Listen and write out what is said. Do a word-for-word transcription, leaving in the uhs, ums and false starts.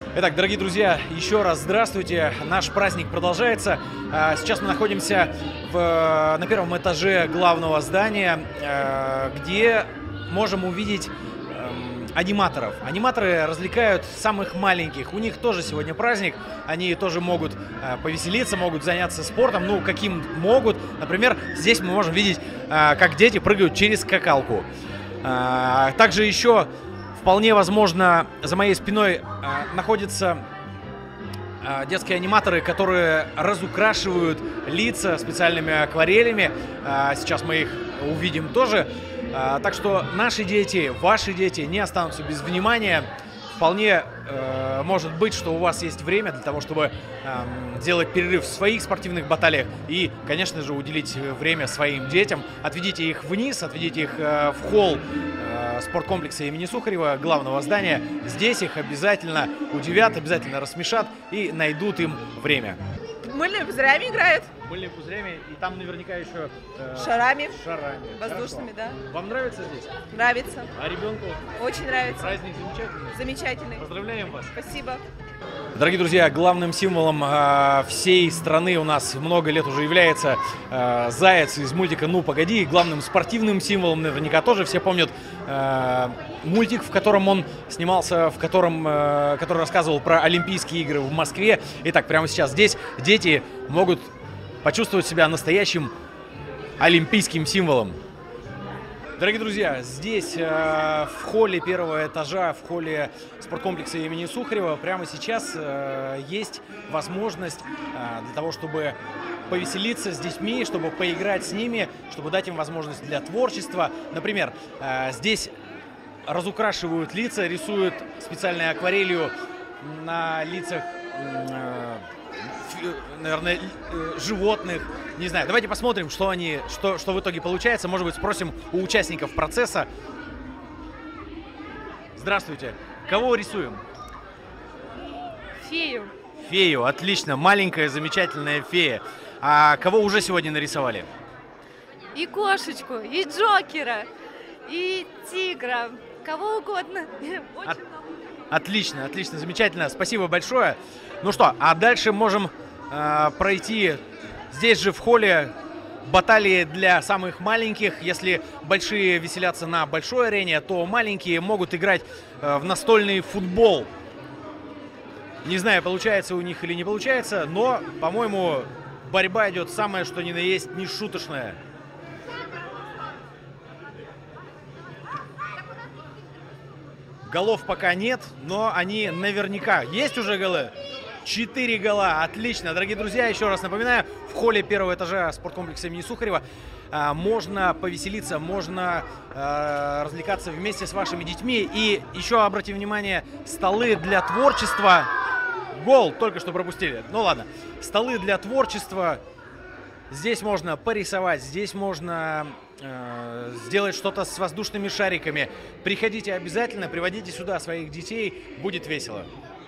Итак, дорогие друзья, еще раз здравствуйте. Наш праздник продолжается. Сейчас мы находимся в, на первом этаже главного здания, где можем увидеть аниматоров. Аниматоры развлекают самых маленьких. У них тоже сегодня праздник. Они тоже могут повеселиться, могут заняться спортом. Ну, каким могут. Например, здесь мы можем видеть, как дети прыгают через скакалку. Также еще вполне возможно, за моей спиной э, находятся э, детские аниматоры, которые разукрашивают лица специальными акварелями. Э, сейчас мы их увидим тоже. Э, так что наши дети, ваши дети не останутся без внимания. Вполне э, может быть, что у вас есть время для того, чтобы э, делать перерыв в своих спортивных баталиях и, конечно же, уделить время своим детям. Отведите их вниз, отведите их э, в холл э, спорткомплекса имени Сухарева, главного здания. Здесь их обязательно удивят, обязательно рассмешат и найдут им время. Мыльными пузырями играют. Мыльными пузырями, и там наверняка еще... Э, шарами. Шарами. Воздушными, Хорошо. да. Вам нравится здесь? Нравится. А ребенку? Очень нравится. Праздник замечательный? Замечательный. Поздравляем вас. Спасибо. Дорогие друзья, главным символом э, всей страны у нас много лет уже является э, заяц из мультика «Ну, погоди». Главным спортивным символом наверняка тоже все помнят э, мультик, в котором он снимался, в котором, э, который рассказывал про Олимпийские игры в Москве. Итак, прямо сейчас здесь дети могут почувствовать себя настоящим олимпийским символом. Дорогие друзья, здесь, э, в холле первого этажа, в холле спорткомплекса имени Сухарева, прямо сейчас э, есть возможность э, для того, чтобы повеселиться с детьми, чтобы поиграть с ними, чтобы дать им возможность для творчества. Например, э, здесь разукрашивают лица, рисуют специальной акварелью на лицах, э, наверное, животных. Не знаю, давайте посмотрим, что они, что, что в итоге получается. Может быть, спросим у участников процесса. Здравствуйте. Кого рисуем? Фею. Фею, отлично. Маленькая, замечательная фея. А кого уже сегодня нарисовали? И кошечку, и Джокера, и тигра. Кого угодно. Очень От... много. Отлично, отлично, замечательно. Спасибо большое. Ну что, а дальше можем э, пройти здесь же в холле баталии для самых маленьких. Если большие веселятся на большой арене, то маленькие могут играть э, в настольный футбол. Не знаю, получается у них или не получается, но, по-моему, борьба идет самая, что ни на есть, нешуточная. Голов пока нет, но они наверняка. Есть уже голы? Четыре гола. Отлично. Дорогие друзья, еще раз напоминаю, в холле первого этажа спорткомплекса имени Сухарева а, можно повеселиться, можно а, развлекаться вместе с вашими детьми. И еще обратите внимание, столы для творчества. Гол только что пропустили. Ну ладно. Столы для творчества. Здесь можно порисовать, здесь можно э, сделать что-то с воздушными шариками. Приходите обязательно, приводите сюда своих детей, будет весело.